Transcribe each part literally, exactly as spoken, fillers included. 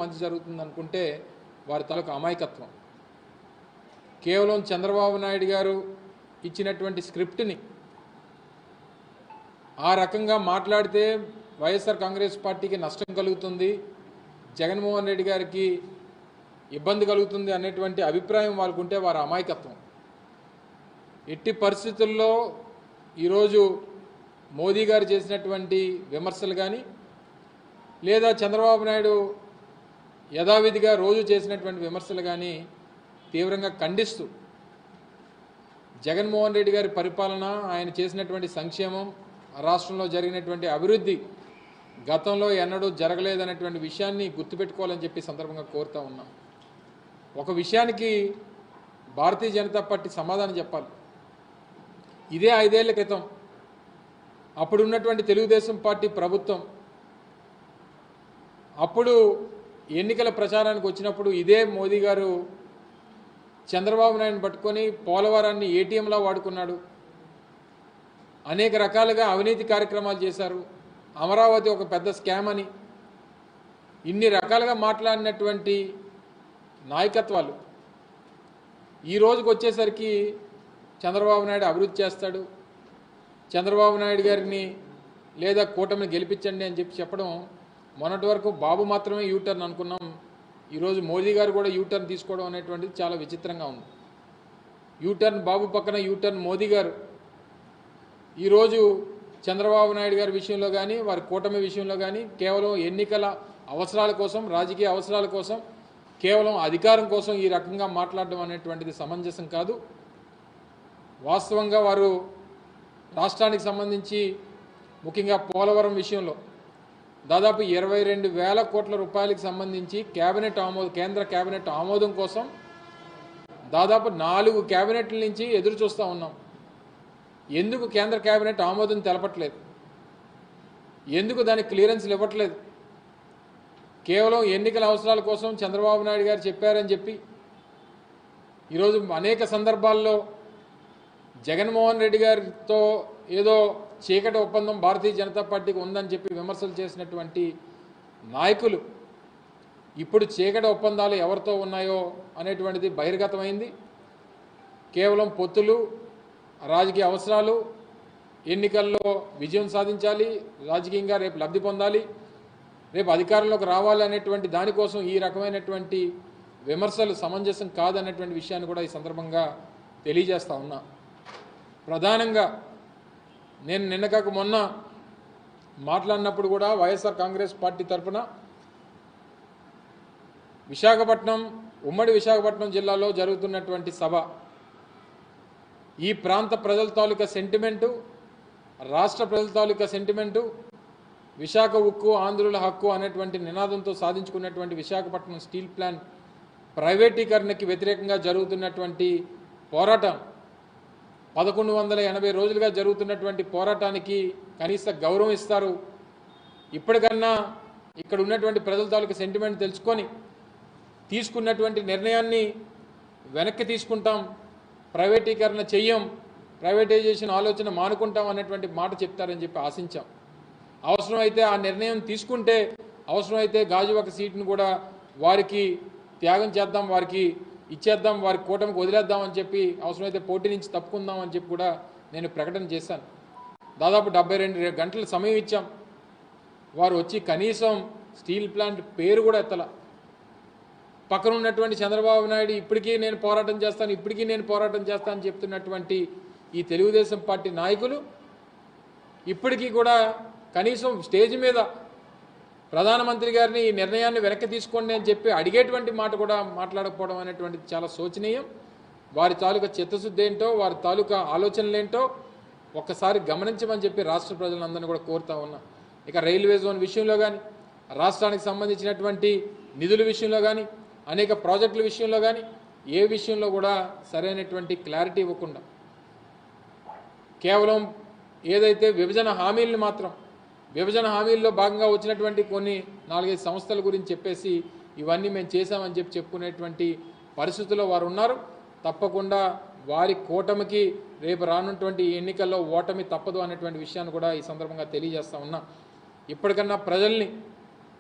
మంచి జరుగుతుంది అనుకుంటే వారి తాలూకు అమాయకత్వం. కేవలం చంద్రబాబు నాయుడు గారు ఇచ్చినటువంటి స్క్రిప్ట్ని ఆ రకంగా మాట్లాడితే వైఎస్ఆర్ కాంగ్రెస్ పార్టీకి నష్టం కలుగుతుంది, జగన్మోహన్ రెడ్డి గారికి ఇబ్బంది కలుగుతుంది అనేటువంటి అభిప్రాయం వాళ్ళకుంటే వారి అమాయకత్వం. ఎట్టి పరిస్థితుల్లో ఈరోజు మోదీ గారు చేసినటువంటి విమర్శలు కానీ లేదా చంద్రబాబు నాయుడు యథావిధిగా రోజు చేసినటువంటి విమర్శలు కానీ తీవ్రంగా ఖండిస్తూ జగన్మోహన్ రెడ్డి గారి పరిపాలన, ఆయన చేసినటువంటి సంక్షేమం, రాష్ట్రంలో జరిగినటువంటి అభివృద్ధి గతంలో ఎన్నడూ జరగలేదనేటువంటి విషయాన్ని గుర్తుపెట్టుకోవాలని చెప్పి సందర్భంగా కోరుతా ఉన్నాం. ఒక విషయానికి భారతీయ జనతా పార్టీ సమాధానం చెప్పాలి. ఇదే ఐదేళ్ల క్రితం అప్పుడున్నటువంటి తెలుగుదేశం పార్టీ ప్రభుత్వం అప్పుడు ఎన్నికల ప్రచారానికి వచ్చినప్పుడు ఇదే మోదీ గారు చంద్రబాబు నాయుడుని పట్టుకొని పోలవరాన్ని ఏటీఎంలా వాడుకున్నాడు, అనేక రకాలుగా అవినీతి కార్యక్రమాలు చేశారు, అమరావతి ఒక పెద్ద స్కామ్ అని ఇన్ని రకాలుగా మాట్లాడినటువంటి నాయకత్వాలు ఈ రోజుకి వచ్చేసరికి చంద్రబాబు నాయుడు అభివృద్ధి చేస్తాడు, చంద్రబాబు నాయుడు గారిని లేదా కూటమిని గెలిపించండి అని చెప్పి చెప్పడం, మొన్నటి వరకు బాబు మాత్రమే యూటర్న్ అనుకున్నాం, ఈరోజు మోదీ గారు కూడా యూటర్న్ తీసుకోవడం అనేటువంటిది చాలా విచిత్రంగా ఉంది. యూటర్న్ బాబు పక్కన యూటర్న్ మోదీ గారు ఈరోజు చంద్రబాబు నాయుడు గారి విషయంలో కానీ వారి కూటమి విషయంలో కానీ కేవలం ఎన్నికల అవసరాల కోసం, రాజకీయ అవసరాల కోసం, కేవలం అధికారం కోసం ఈ రకంగా మాట్లాడడం అనేటువంటిది సమంజసం కాదు. వాస్తవంగా వారు రాష్ట్రానికి సంబంధించి ముఖ్యంగా పోలవరం విషయంలో దాదాపు ఇరవై రెండు వేల కోట్ల రూపాయలకు సంబంధించి కేబినెట్ ఆమోదం, కేంద్ర కేబినెట్ ఆమోదం కోసం దాదాపు నాలుగు కేబినెట్ల నుంచి ఎదురు చూస్తూ ఉన్నాం. ఎందుకు కేంద్ర కేబినెట్ ఆమోదం తెలపట్లేదు? ఎందుకు దానికి క్లియరెన్స్లు ఇవ్వట్లేదు? కేవలం ఎన్నికల అవసరాల కోసం చంద్రబాబు నాయుడు గారు చెప్పారని చెప్పి ఈరోజు అనేక సందర్భాల్లో జగన్మోహన్ రెడ్డి గారితో ఏదో చీకటి ఒప్పందం భారతీయ జనతా పార్టీకి ఉందని చెప్పి విమర్శలు చేసినటువంటి నాయకులు ఇప్పుడు చీకటి ఒప్పందాలు ఎవరితో ఉన్నాయో అనేటువంటిది బహిర్గతమైంది. కేవలం పొత్తులు, రాజకీయ అవసరాలు, ఎన్నికల్లో విజయం సాధించాలి, రాజకీయంగా రేపు లబ్ధి పొందాలి, రేపు అధికారంలోకి రావాలి అనేటువంటి దానికోసం ఈ రకమైనటువంటి విమర్శలు సమంజసం కాదనేటువంటి విషయాన్ని కూడా ఈ సందర్భంగా తెలియజేస్తా ఉన్నా. ప్రధానంగా నేను నిన్న కాక మొన్న మాట్లాడినప్పుడు కూడా వైఎస్ఆర్ కాంగ్రెస్ పార్టీ తరఫున విశాఖపట్నం, ఉమ్మడి విశాఖపట్నం జిల్లాలో జరుగుతున్నటువంటి సభ ఈ ప్రాంత ప్రజల తాలూకా సెంటిమెంటు, రాష్ట్ర ప్రజల తాలూకా సెంటిమెంటు, విశాఖ ఉక్కు ఆంధ్రుల హక్కు అనేటువంటి నినాదంతో సాధించుకున్నటువంటి విశాఖపట్నం స్టీల్ ప్లాంట్ ప్రైవేటీకరణకి వ్యతిరేకంగా జరుగుతున్నటువంటి పోరాటం, పదకొండు వందల ఎనభై రోజులుగా జరుగుతున్నటువంటి పోరాటానికి కనీస గౌరవం ఇస్తారు. ఇప్పటికన్నా ఇక్కడ ఉన్నటువంటి ప్రజల తాలూకు సెంటిమెంట్ తెలుసుకొని తీసుకున్నటువంటి నిర్ణయాన్ని వెనక్కి తీసుకుంటాం, ప్రైవేటీకరణ చెయ్యం, ప్రైవేటైజేషన్ ఆలోచన మానుకుంటాం అనేటువంటి మాట చెప్తారని చెప్పి ఆశించాం. అవసరమైతే ఆ నిర్ణయం తీసుకుంటే అవసరమైతే గాజువాక సీటును కూడా వారికి త్యాగం చేద్దాం, వారికి ఇచ్చేద్దాం, వారి కూటమికి వదిలేద్దామని చెప్పి అవసరమైతే పోటీ నుంచి తప్పుకుందామని చెప్పి కూడా నేను ప్రకటన చేశాను. దాదాపు డెబ్బై రెండు గంటల సమయం ఇచ్చాం. వారు వచ్చి కనీసం స్టీల్ ప్లాంట్ పేరు కూడా ఎత్తల. పక్కన ఉన్నటువంటి చంద్రబాబు నాయుడు ఇప్పటికీ నేను పోరాటం చేస్తాను, ఇప్పటికీ నేను పోరాటం చేస్తాను అని చెప్తున్నటువంటి ఈ తెలుగుదేశం పార్టీ నాయకులు ఇప్పటికీ కూడా కనీసం స్టేజ్ మీద ప్రధానమంత్రి గారిని ఈ నిర్ణయాన్ని వెనక్కి తీసుకోండి అని చెప్పి అడిగేటువంటి మాట కూడా మాట్లాడకపోవడం అనేటువంటిది చాలా శోచనీయం. వారి తాలూకా చిత్తశుద్ధి ఏంటో, వారి తాలూకా ఆలోచనలేంటో ఒక్కసారి గమనించమని చెప్పి రాష్ట్ర ప్రజలందరినీ కూడా కోరుతా ఉన్నా. ఇక రైల్వే జోన్ విషయంలో కానీ, రాష్ట్రానికి సంబంధించినటువంటి నిధుల విషయంలో కానీ, అనేక ప్రాజెక్టుల విషయంలో కానీ ఏ విషయంలో కూడా సరైనటువంటి క్లారిటీ ఇవ్వకుండా కేవలం ఏదైతే విభజన హామీలను మాత్రం విభజన హామీల్లో భాగంగా వచ్చినటువంటి కొన్ని నాలుగైదు సంస్థల గురించి చెప్పేసి ఇవన్నీ మేము చేశామని చెప్పి చెప్పుకునేటువంటి పరిస్థితుల్లో వారు ఉన్నారు. తప్పకుండా వారి కూటమికి రేపు రానున్నటువంటి ఎన్నికల్లో ఓటమి తప్పదు అనేటువంటి విషయాన్ని కూడా ఈ సందర్భంగా తెలియజేస్తా ఉన్నా. ఇప్పటికన్నా ప్రజల్ని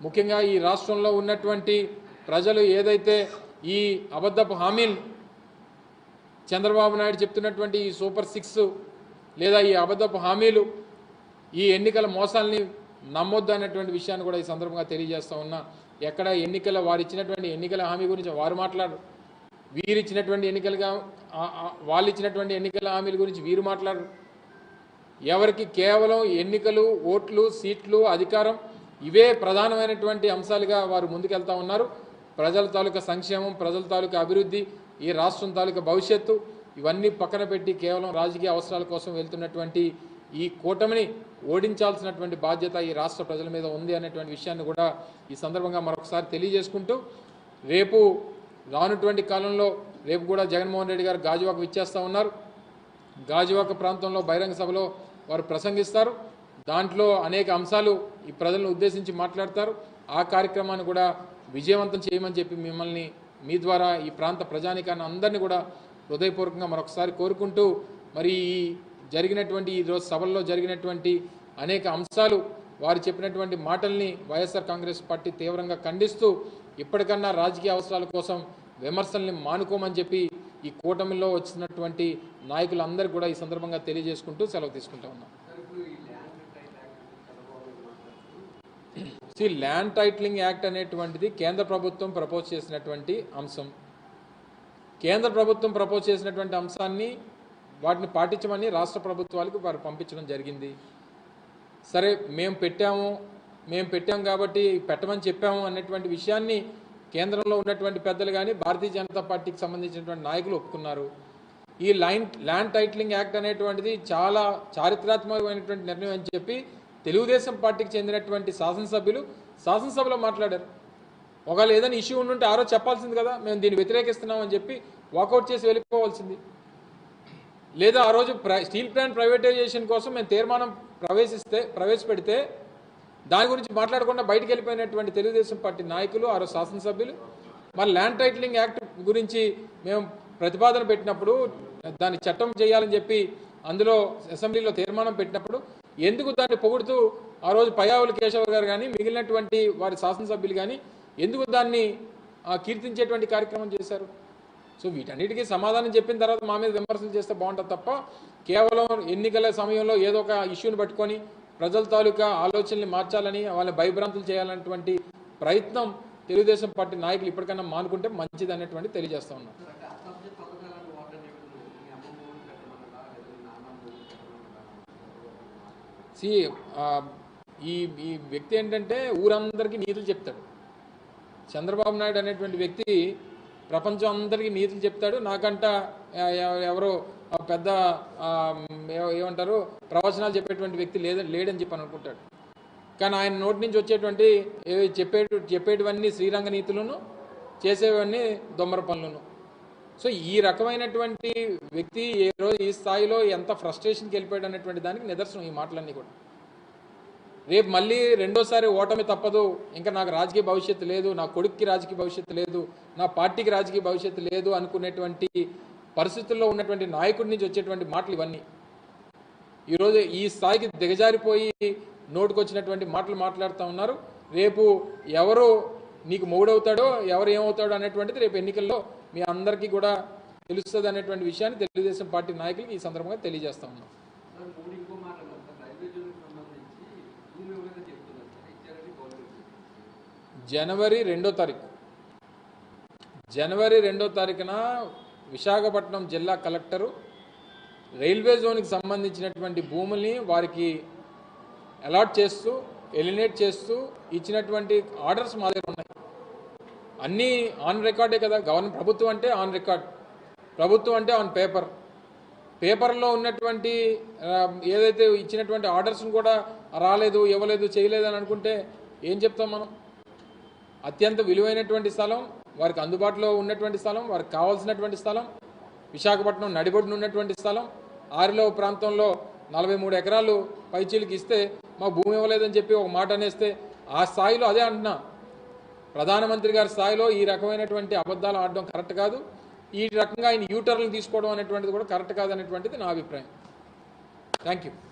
ముఖ్యంగా ఈ రాష్ట్రంలో ఉన్నటువంటి ప్రజలు ఏదైతే ఈ అబద్ధపు హామీలు చంద్రబాబు నాయుడు చెప్తున్నటువంటి ఈ సూపర్ సిక్స్ లేదా ఈ అబద్ధపు హామీలు ఈ ఎన్నికల మోసాలని నమ్మొద్దు అనేటువంటి విషయాన్ని కూడా ఈ సందర్భంగా తెలియజేస్తూ ఉన్నా. ఎక్కడ ఎన్నికల వారు ఇచ్చినటువంటి ఎన్నికల హామీ గురించి వారు మాట్లాడరు, వీరు ఇచ్చినటువంటి ఎన్నికలుగా వాళ్ళు ఇచ్చినటువంటి ఎన్నికల హామీల గురించి వీరు మాట్లాడరు. ఎవరికి కేవలం ఎన్నికలు, ఓట్లు, సీట్లు, అధికారం ఇవే ప్రధానమైనటువంటి అంశాలుగా వారు ముందుకెళ్తా ఉన్నారు. ప్రజల తాలూకా సంక్షేమం, ప్రజల తాలూకా అభివృద్ధి, ఈ రాష్ట్రం తాలూకా భవిష్యత్తు ఇవన్నీ పక్కన పెట్టి కేవలం రాజకీయ అవసరాల కోసం వెళ్తున్నటువంటి ఈ కూటమిని ఓడించాల్సినటువంటి బాధ్యత ఈ రాష్ట్ర ప్రజల మీద ఉంది అనేటువంటి విషయాన్ని కూడా ఈ సందర్భంగా మరొకసారి తెలియజేసుకుంటూ, రేపు రానున్నటువంటి కాలంలో రేపు కూడా జగన్మోహన్ రెడ్డి గారు గాజువాక విచ్చేస్తూ ఉన్నారు. గాజువాక ప్రాంతంలో బహిరంగ సభలో వారు ప్రసంగిస్తారు. దాంట్లో అనేక అంశాలు ఈ ప్రజలను ఉద్దేశించి మాట్లాడతారు. ఆ కార్యక్రమాన్ని కూడా విజయవంతం చేయమని చెప్పి మిమ్మల్ని మీ ద్వారా ఈ ప్రాంత ప్రజానికాన్ని అందరినీ కూడా హృదయపూర్వకంగా మరొకసారి కోరుకుంటూ, మరి ఈ జరిగినటువంటి ఈరోజు సభల్లో జరిగినటువంటి అనేక అంశాలు వారు చెప్పినటువంటి మాటల్ని వైఎస్ఆర్ కాంగ్రెస్ పార్టీ తీవ్రంగా ఖండిస్తూ, ఇప్పటికన్నా రాజకీయ అవసరాల కోసం విమర్శల్ని మానుకోమని చెప్పి ఈ కూటమిలో వచ్చినటువంటి నాయకులందరూ కూడా ఈ సందర్భంగా తెలియజేసుకుంటూ సెలవు తీసుకుంటా ఉన్నాం. సి ల్యాండ్ టైటిలింగ్ యాక్ట్ అనేటువంటిది కేంద్ర ప్రభుత్వం ప్రపోజ్ చేసినటువంటి అంశం. కేంద్ర ప్రభుత్వం ప్రపోజ్ చేసినటువంటి అంశాన్ని వాటిని పాటించమని రాష్ట్ర ప్రభుత్వాలకు వారు పంపించడం జరిగింది. సరే మేము పెట్టాము మేము పెట్టాం కాబట్టి పెట్టమని చెప్పాము అనేటువంటి విషయాన్ని కేంద్రంలో ఉన్నటువంటి పెద్దలు కానీ భారతీయ జనతా పార్టీకి సంబంధించినటువంటి నాయకులు ఒప్పుకున్నారు. ఈ లైన్ ల్యాండ్ టైటిలింగ్ యాక్ట్ అనేటువంటిది చాలా చారిత్రాత్మకమైనటువంటి నిర్ణయం అని చెప్పి తెలుగుదేశం పార్టీకి చెందినటువంటి శాసనసభ్యులు శాసనసభలో మాట్లాడారు. ఒకవేళ ఏదైనా ఇష్యూ ఉండుంటే ఆ రోజు చెప్పాల్సింది కదా, మేము దీన్ని వ్యతిరేకిస్తున్నామని చెప్పి వాకౌట్ చేసి వెళ్ళిపోవాల్సింది. లేదా ఆ రోజు స్టీల్ ప్లాంట్ ప్రైవేటైజేషన్ కోసం మేము తీర్మానం ప్రవేశిస్తే ప్రవేశపెడితే దాని గురించి మాట్లాడకుండా బయటికి వెళ్ళిపోయినటువంటి తెలుగుదేశం పార్టీ నాయకులు, ఆ రోజు శాసనసభ్యులు, మరి ల్యాండ్ టైటిలింగ్ యాక్ట్ గురించి మేము ప్రతిపాదన పెట్టినప్పుడు దాన్ని చట్టం చేయాలని చెప్పి అందులో అసెంబ్లీలో తీర్మానం పెట్టినప్పుడు ఎందుకు దాన్ని పొగుడుతూ ఆ రోజు పయ్యావుల కేశవ గారు కానీ మిగిలినటువంటి వారి శాసనసభ్యులు కానీ ఎందుకు దాన్ని కీర్తించేటువంటి కార్యక్రమం చేశారు? సో వీటన్నిటికీ సమాధానం చెప్పిన తర్వాత మా మీద విమర్శలు చేస్తే బాగుంటుంది తప్ప కేవలం ఎన్నికల సమయంలో ఏదో ఒక ఇష్యూని పట్టుకొని ప్రజల తాలూకా ఆలోచనల్ని మార్చాలని, వాళ్ళని భయభ్రాంతులు చేయాలన్నటువంటి ప్రయత్నం తెలుగుదేశం పార్టీ నాయకులు ఇప్పటికన్నా మానుకుంటే మంచిది అనేటువంటి తెలియజేస్తా ఉన్నాం. సి ఈ ఈ వ్యక్తి ఏంటంటే ఊరందరికీ నీతులు చెప్తాడు. చంద్రబాబు నాయుడు అనేటువంటి వ్యక్తి ప్రపంచం అందరికీ నీతులు చెప్తాడు. నాకంట ఎవరో పెద్ద ఏమంటారు ప్రవచనాలు చెప్పేటువంటి వ్యక్తి లేద లేడని చెప్పి అనుకుంటాడు. కానీ ఆయన నోటి నుంచి వచ్చేటువంటి చెప్పే చెప్పేటివన్నీ శ్రీరంగ నీతులను, చేసేవన్నీ దొమ్మర పనులను. సో ఈ రకమైనటువంటి వ్యక్తి ఏ రోజు ఈ స్థాయిలో ఎంత ఫ్రస్ట్రేషన్కి వెళ్ళిపోయాడు అనేటువంటి దానికి నిదర్శనం ఈ మాటలన్నీ కూడా. రేపు మళ్ళీ రెండోసారి ఓటమి తప్పదు, ఇంకా నాకు రాజకీయ భవిష్యత్తు లేదు, నా కొడుక్కి రాజకీయ భవిష్యత్తు లేదు, నా పార్టీకి రాజకీయ భవిష్యత్తు లేదు అనుకునేటువంటి పరిస్థితుల్లో ఉన్నటువంటి నాయకుడి నుంచి వచ్చేటువంటి మాటలు ఇవన్నీ. ఈరోజు ఈ స్థాయికి దిగజారిపోయి నోటుకొచ్చినటువంటి మాటలు మాట్లాడుతూ ఉన్నారు. రేపు ఎవరు నీకు మొగుడవుతాడో ఎవరు ఏమవుతాడో అనేటువంటిది రేపు ఎన్నికల్లో మీ అందరికీ కూడా తెలుస్తుంది అనేటువంటి విషయాన్ని తెలుగుదేశం పార్టీ నాయకులకి ఈ సందర్భంగా తెలియజేస్తా ఉన్నాం. జనవరి రెండో తారీఖు జనవరి రెండో తారీఖున విశాఖపట్నం జిల్లా కలెక్టరు రైల్వే జోన్కి సంబంధించినటువంటి భూముల్ని వారికి అలాట్ చేస్తూ ఎలినేట్ చేస్తూ ఇచ్చినటువంటి ఆర్డర్స్ మా దగ్గర ఉన్నాయి. అన్నీ ఆన్ రికార్డే కదా. గవర్నమెంట్ ప్రభుత్వం అంటే ఆన్ రికార్డ్, ప్రభుత్వం అంటే ఆన్ పేపర్. పేపర్లో ఉన్నటువంటి ఏదైతే ఇచ్చినటువంటి ఆర్డర్స్ని కూడా రాలేదు, ఇవ్వలేదు, చేయలేదు అని అనుకుంటే ఏం చెప్తాం మనం? అత్యంత విలువైనటువంటి స్థలం, వారికి అందుబాటులో ఉన్నటువంటి స్థలం, వారికి కావాల్సినటువంటి స్థలం, విశాఖపట్నం నడిబొడ్డున ఉన్నటువంటి స్థలం, ఆరిలో ప్రాంతంలో నలభై మూడు ఎకరాలు పైచీలకి ఇస్తే మా భూమి ఇవ్వలేదని చెప్పి ఒక మాట అనేస్తే ఆ స్థాయిలో అదే అంటున్నా, ప్రధానమంత్రి గారి స్థాయిలో ఈ రకమైనటువంటి అబద్ధాలు ఆడడం కరెక్ట్ కాదు. ఈ రకంగా ఆయన యూటర్లు తీసుకోవడం అనేటువంటిది కూడా కరెక్ట్ కాదు అనేటువంటిది నా అభిప్రాయం. Thank you.